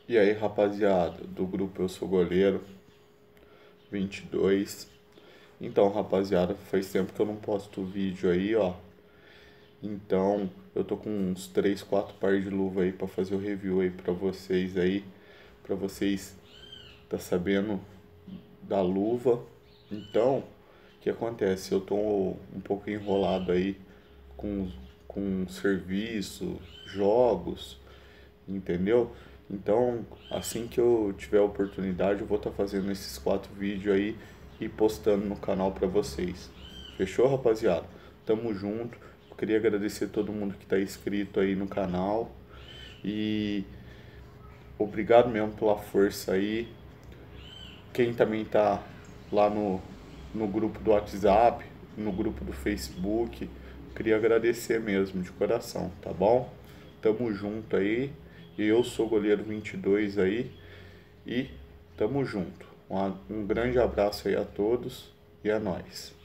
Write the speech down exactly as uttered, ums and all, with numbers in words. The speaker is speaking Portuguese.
E aí, rapaziada, do grupo Eu Sou Goleiro vinte e dois. Então, rapaziada, faz tempo que eu não posto vídeo aí, ó. Então, eu tô com uns três, quatro pares de luva aí pra fazer o review aí pra vocês aí, pra vocês tá sabendo da luva. Então, o que acontece? Eu tô um pouco enrolado aí com com serviço, jogos, entendeu? Então, assim que eu tiver a oportunidade, eu vou estar fazendo esses quatro vídeos aí e postando no canal para vocês. Fechou, rapaziada? Tamo junto. Eu queria agradecer todo mundo que está inscrito aí no canal e obrigado mesmo pela força aí. Quem também tá lá no, no grupo do WhatsApp, no grupo do Facebook, queria agradecer mesmo, de coração, tá bom? Tamo junto aí. Eu sou o Goleiro vinte e dois aí e tamo junto. Um, um grande abraço aí a todos e a nós.